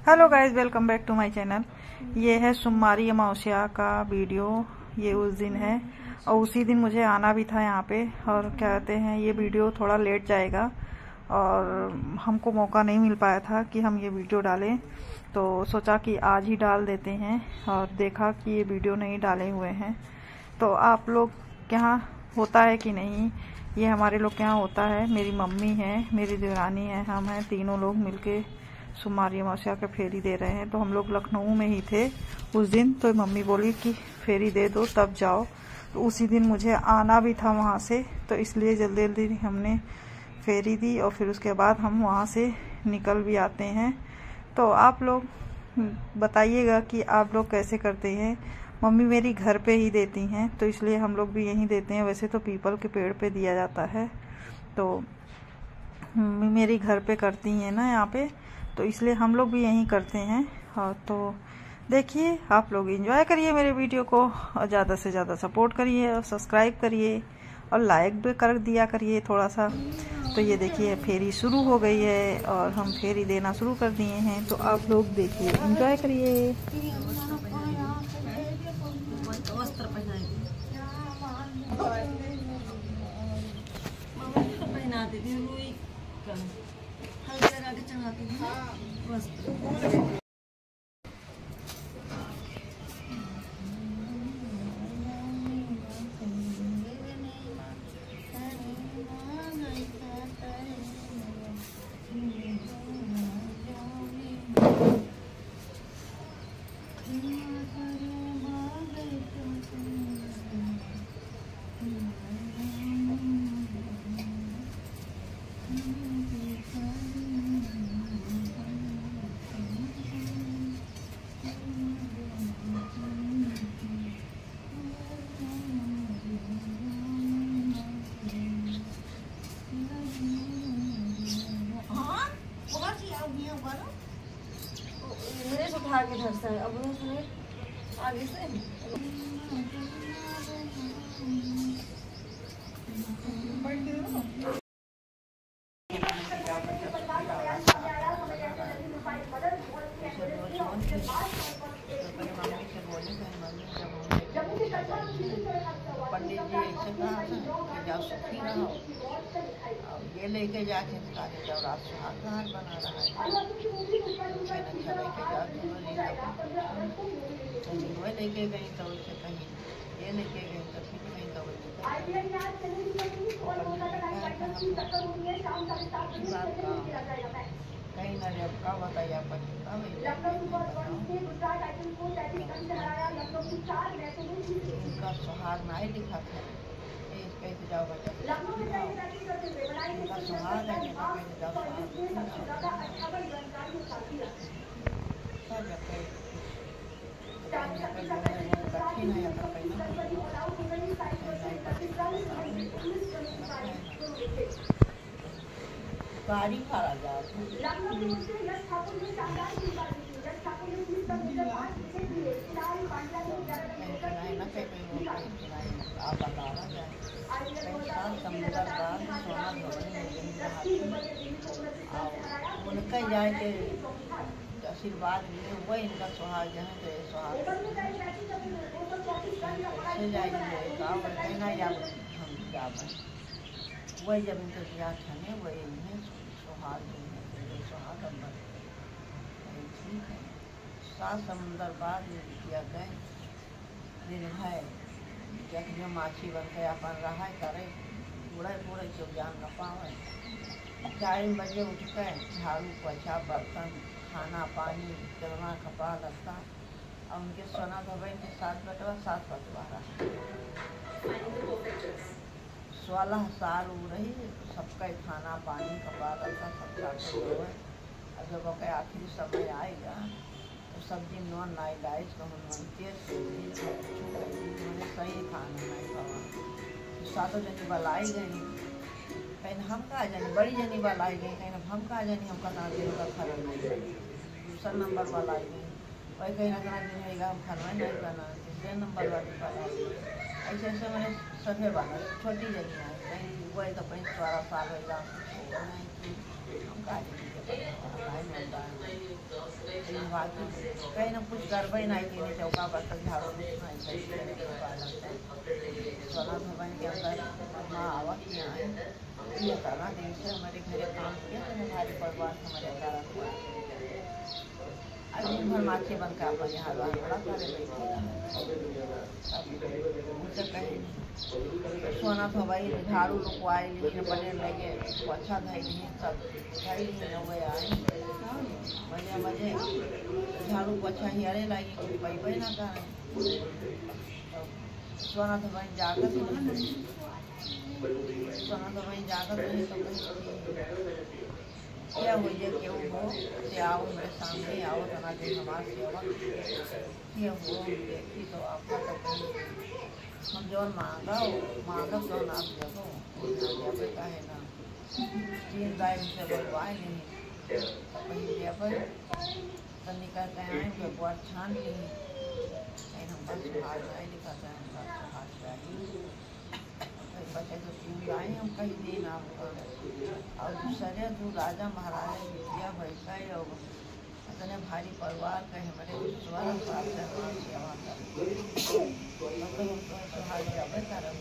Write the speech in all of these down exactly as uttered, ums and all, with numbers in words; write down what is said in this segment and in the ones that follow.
Hello guys, welcome back to my channel. ये है सोमवारी अमावस्या का वीडियो। ये उस दिन है और उसी दिन मुझे आना भी था यहाँ पे। और क्या कहते हैं, ये वीडियो थोड़ा लेट जाएगा और हमको मौका नहीं मिल पाया था कि हम ये वीडियो डालें, तो सोचा कि आज ही डाल देते हैं। और देखा कि ये वीडियो नहीं डाले हुए हैं। तो आप लोग के यहाँ होता है कि नहीं? ये हमारे लोग के यहाँ होता है। मेरी मम्मी है, मेरी देवरानी है, हम हैं, तीनों लोग मिलके सोमवारी अमावस्या का फेरी दे रहे हैं। तो हम लोग लखनऊ में ही थे उस दिन, तो मम्मी बोली कि फेरी दे दो तब जाओ। तो उसी दिन मुझे आना भी था वहाँ से, तो इसलिए जल्दी जल्दी हमने फेरी दी और फिर उसके बाद हम वहाँ से निकल भी आते हैं। तो आप लोग बताइएगा कि आप लोग कैसे करते हैं। मम्मी मेरी घर पे ही देती हैं, तो इसलिए हम लोग भी यहीं देते हैं। वैसे तो पीपल के पेड़ पे दिया जाता है, तो मम्मी मेरी घर पे करती हैं ना यहाँ पे, तो इसलिए हम लोग भी यहीं करते हैं। और तो देखिए, आप लोग एंजॉय करिए मेरे वीडियो को और ज़्यादा से ज़्यादा सपोर्ट करिए और सब्सक्राइब करिए और लाइक भी कर दिया करिए थोड़ा सा। तो ये देखिए, फेरी शुरू हो गई है और हम फेरी देना शुरू कर दिए हैं। तो आप लोग देखिए, एंजॉय करिए। उठा के धर से अब उसने आगे से पंडित जी ऐसे कहा कि जाओ सुखी रहो, ये लेके जाके खाने जाओ, रात सुहाग घर बना रहा है, अच्छा लेके जाओ, दोनों ले लेके गई तो उसे कहीं ये लेके गई तो फिर कहीं तो कहीं ना जब का बताइए अपन इनका सुहाग ना ही दिखा था। कैसे जाओ बच्चा, इनका सुहाग है, कैसे जाओ कठिन है गाड़ी खड़ा जा उनका जाए के आशीर्वाद मिले, वही इनका सुहाग जो है। तो सुहाग से जाएंगे कहना या हम जाए, वही जब इनके ब्याह खाने वही इन्हें सुहाग देंगे। सुहाग अम्बर ठीक है। सात समुंदर बाद किया गए निर्भय जखने माछी बन के अपन रहा करे, पूरे पूरे क्यों जान न पावे। चार बजे उठ कर झाड़ू पोछा बर्तन खाना पानी चलना कपड़ा लगता और उनके सोना धोबे के साथ बटवा सात बटवा रहा सोलह साल हो रही, सबका खाना पानी कपड़ा लगता सब साथ हुए। और जब ओके आखिरी समय आएगा तो सब्जी नॉन लाई डाइस कहूँ सही खाना नहीं खावा। सातों जनी बलाई गई, कहीं हम कहा जानी बड़ी जनी बलाई गई, कहीं हम कहा जानी हम कहा दिन का खा नहीं। दूसरा नंबर वाला आई गई, वही कहीं ना कहीं दिन रहेगा हम खाना नहीं बना। तीसरे नंबर वाली वाला ऐसे ऐसे मैंने सगे बना छोटी जनी है, कहीं वही तो कहीं बारह साल होगा हम कहा कहीं ना कुछ गड़बड़ नहीं थी चौका बर्तन झाड़ू सोना भवन के अंदर माँ आवा की आए ये करना दिन से हमारे घर काम किया तो हमारे परिवार हमारे अंदर आज दिन भर माछी बन कर अपना यहाँ बड़ा सारे बैठे उनसे कहे सोना तो भाई झाड़ू रुकवाए लिए बने लगे अच्छा धई सब धई हुए आए मजे मजे झाड़ू को अच्छा हियारे लगी कोई पैबे ना करे सोना तो भाई जागत सोना तो भाई जागत नहीं तो क्या हो ये क्यों हो से आओ मेरे सामने आओ तना के हमारे सेवा क्या हो देखी तो आपका तो हम जो मांगा मांगा तो ना देखो जब कहे ना तीन दाई से बनवाए नहीं वही जब तनी का कहे हैं भगवान छान ली कहीं हम बस हाथ नहीं लिखाता है हम हाथ चाहिए बच्चे तो तीन लाए हम कहीं दिन आपका और दूसरे जो राजा महाराजा विद्या वैसा और अपने भारी परिवार का हमारे स्वर्ण प्राप्त सेवा कर जब कर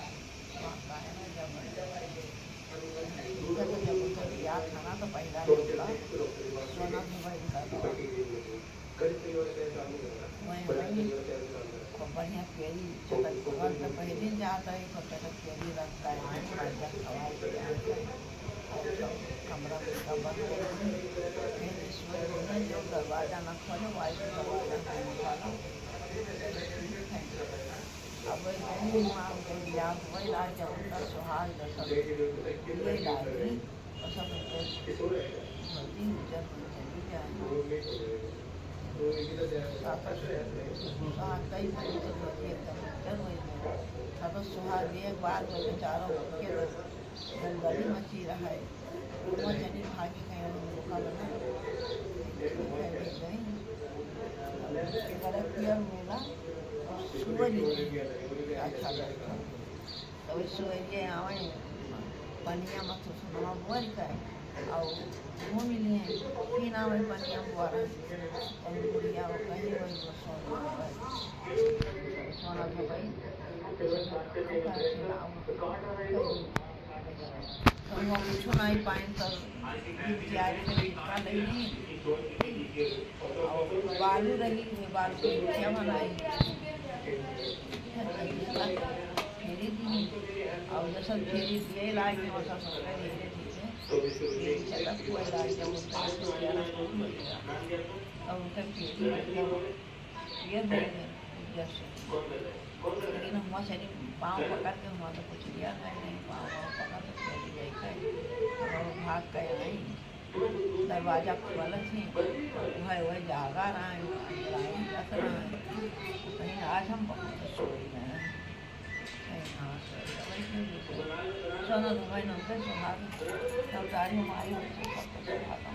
जब उनका याद खाना तो पहला होगा सोना भी वही वही वही बढ़िया केरी चटक भगवान तो पहले जाता है तो चटक केरी रखता है कमरा का बंद फिर ईश्वर ने जो दरवाजा न खोले वाई दरवाजा निकाला अब वही माँ के याद वही राज जब उनका सुहाग जैसा ये लाएगी और सब होती जब चली जाए सुहाग कई एकदम अब सुहाग एक बार जो बेचारों के गलगली मची रहा है वो जनी भागी कहीं रुका बना गलत किया मेला सूरज अच्छा लगता तो सूरज आवे पनिया मत सुना बोल कर और घूम लिए फिर आवे पनिया बुआर बुढ़िया वो कहीं वही सोना सोना तो भाई हम कुछ नहीं पाए तो तैयारी में टिका नहीं और बालू रही बालू की मुठिया बनाई फेरी दी और जैसा फेरी दिए लाए के वैसा सोचा धीरे धीरे चलक हुआ लाए जब उसका और उनका फेरी ये देंगे जैसे लेकिन हुआ शरीर पाँव पकड़ के हुआ तो कुछ लिया है नहीं पाँव पकड़ के चली गई है और भाग गए नहीं दरवाजा खोल थी वह वह जागा रहा है रख रहा है कहीं आज हम बहुत सोई रहे हैं कहीं हाँ सोना तो भाई नौकर सुहाग नौकारी हमारी सबको सुहागा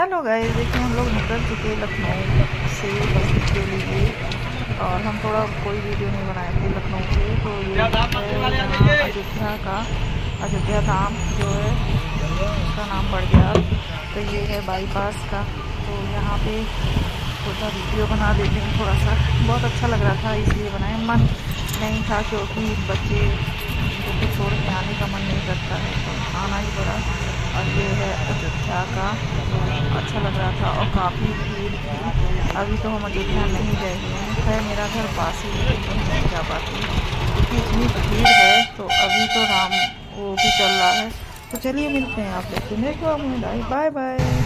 हेलो गाइस, देखिए हम लोग निकल चुके लखनऊ से बस वीडियो लिए और हम थोड़ा कोई वीडियो नहीं बनाए थे लखनऊ से। तो ये अयोध्या का अयोध्या धाम जो है उसका नाम बढ़ गया, तो ये है बाईपास का। तो यहाँ पे थोड़ा वीडियो बना देते हैं, थोड़ा सा बहुत अच्छा लग रहा था इसलिए बनाए। मन नहीं था क्योंकि बच्चे को छोड़ के आने का मन नहीं करता है तो आना ही पड़ा। और ये है अयोध्या का, तो अच्छा लग रहा था और काफ़ी भीड़ थी। अभी तो हम अयोध्या नहीं गए हुए हैं, है मेरा घर पास ही है लेकिन तो नहीं जा पाते क्योंकि इतनी भीड़ है। तो अभी तो राम वो भी चल रहा है। तो चलिए मिलते हैं आप लोग, नेक्स्ट बाय बाय।